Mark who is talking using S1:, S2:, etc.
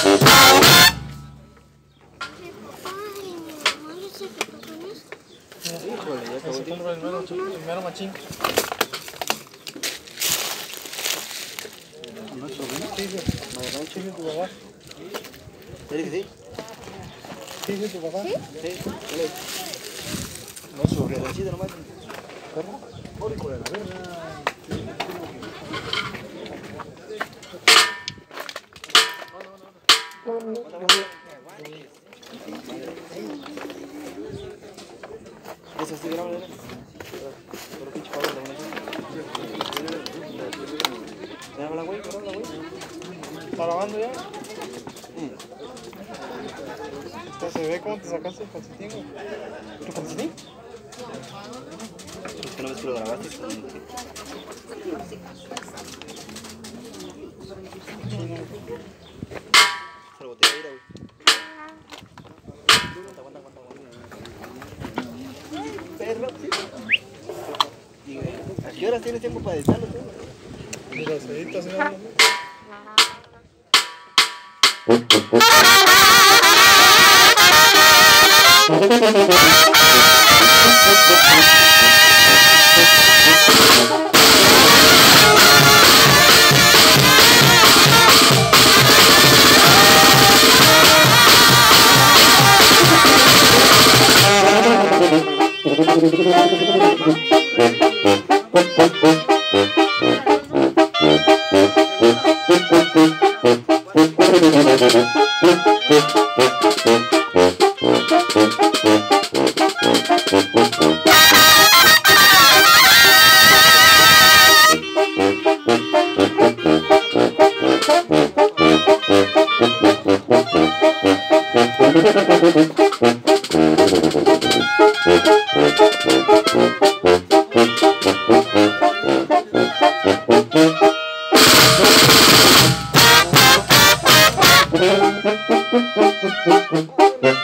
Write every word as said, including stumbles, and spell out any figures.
S1: Híjole, ya acabó el tiempo. El mero, el mero machín. No es sobrino. Sí, sí. Me agarró un chingo tu papá. ¿Eres que sí? Sí, sí, tu papá. ¿Sí? Sí. No es sobrino. La chida nomás. ¿Perro? Por la verga. ¿Eso estoy grabando? Pero pinche pavo de una. Grábala, güey, grábala, güey. ¿Está grabando ya? Entonces, ¿ve cómo te sacaste el calcetín, güey? ¿Tu calcetín? Es que no ves que lo grabaste. Se lo boté a ir, güey. Aguanta, aguanta, aguanta, aguanta. Perro, sí. ¿A qué horas tienes tiempo para editarlo tú? Y los editas, ¿no? Thank you.